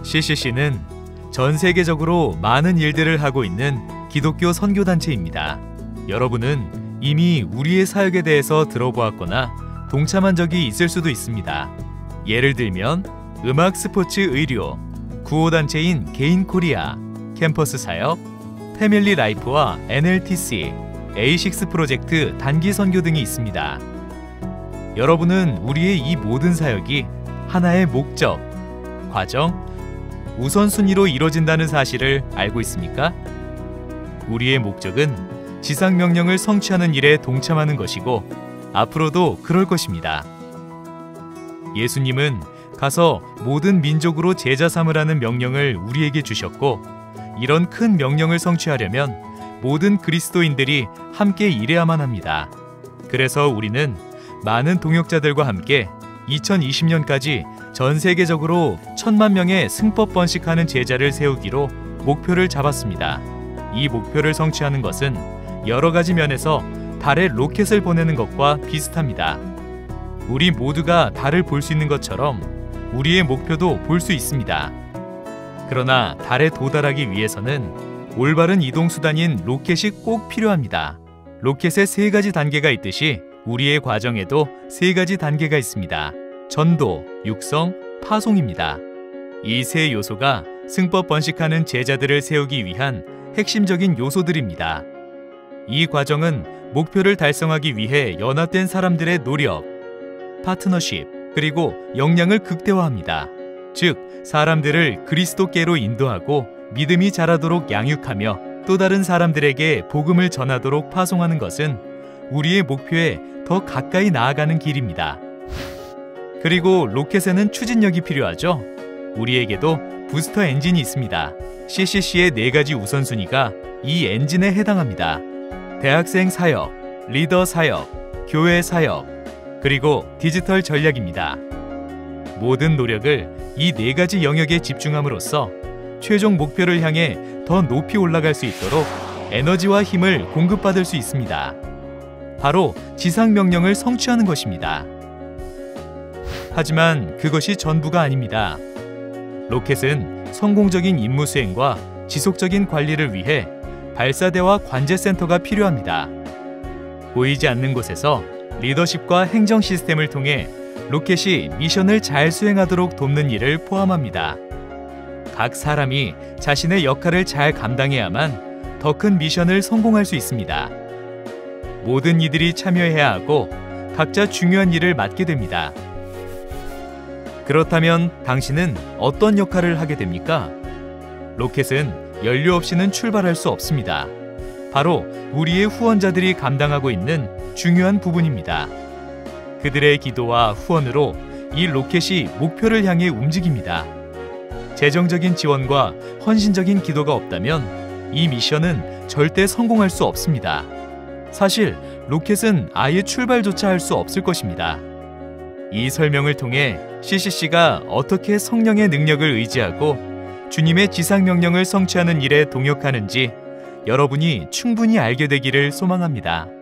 CCC는 전 세계적으로 많은 일들을 하고 있는 기독교 선교단체입니다. 여러분은 이미 우리의 사역에 대해서 들어보았거나 동참한 적이 있을 수도 있습니다. 예를 들면 음악, 스포츠, 의료, 구호단체인 개인코리아, 캠퍼스 사역, 패밀리 라이프와 NLTC, A6 프로젝트 단기 선교 등이 있습니다. 여러분은 우리의 이 모든 사역이 하나의 목적, 과정, 우선순위로 이루어진다는 사실을 알고 있습니까? 우리의 목적은 지상명령을 성취하는 일에 동참하는 것이고 앞으로도 그럴 것입니다. 예수님은 가서 모든 민족으로 제자 삼으라는 명령을 우리에게 주셨고 이런 큰 명령을 성취하려면 모든 그리스도인들이 함께 일해야만 합니다. 그래서 우리는 많은 동역자들과 함께 2020년까지 전 세계적으로 1000만 명의 승법 번식하는 제자를 세우기로 목표를 잡았습니다. 이 목표를 성취하는 것은 여러 가지 면에서 달에 로켓을 보내는 것과 비슷합니다. 우리 모두가 달을 볼 수 있는 것처럼 우리의 목표도 볼 수 있습니다. 그러나 달에 도달하기 위해서는 올바른 이동수단인 로켓이 꼭 필요합니다. 로켓에 3가지 단계가 있듯이 우리의 과정에도 3가지 단계가 있습니다. 전도, 육성, 파송입니다. 이 3 요소가 승법 번식하는 제자들을 세우기 위한 핵심적인 요소들입니다. 이 과정은 목표를 달성하기 위해 연합된 사람들의 노력, 파트너십, 그리고 역량을 극대화합니다. 즉, 사람들을 그리스도께로 인도하고 믿음이 자라도록 양육하며 또 다른 사람들에게 복음을 전하도록 파송하는 것은 우리의 목표에 더 가까이 나아가는 길입니다. 그리고 로켓에는 추진력이 필요하죠. 우리에게도 부스터 엔진이 있습니다. CCC의 4가지 우선순위가 이 엔진에 해당합니다. 대학생 사역, 리더 사역, 교회 사역, 그리고 디지털 전략입니다. 모든 노력을 이 4가지 영역에 집중함으로써 최종 목표를 향해 더 높이 올라갈 수 있도록 에너지와 힘을 공급받을 수 있습니다. 바로 지상명령을 성취하는 것입니다. 하지만 그것이 전부가 아닙니다. 로켓은 성공적인 임무 수행과 지속적인 관리를 위해 발사대와 관제센터가 필요합니다. 보이지 않는 곳에서 리더십과 행정 시스템을 통해 로켓이 미션을 잘 수행하도록 돕는 일을 포함합니다. 각 사람이 자신의 역할을 잘 감당해야만 더 큰 미션을 성공할 수 있습니다. 모든 이들이 참여해야 하고 각자 중요한 일을 맡게 됩니다. 그렇다면 당신은 어떤 역할을 하게 됩니까? 로켓은 연료 없이는 출발할 수 없습니다. 바로 우리의 후원자들이 감당하고 있는 중요한 부분입니다. 그들의 기도와 후원으로 이 로켓이 목표를 향해 움직입니다. 재정적인 지원과 헌신적인 기도가 없다면 이 미션은 절대 성공할 수 없습니다. 사실 로켓은 아예 출발조차 할 수 없을 것입니다. 이 설명을 통해 CCC가 어떻게 성령의 능력을 의지하고 주님의 지상명령을 성취하는 일에 동역하는지 여러분이 충분히 알게 되기를 소망합니다.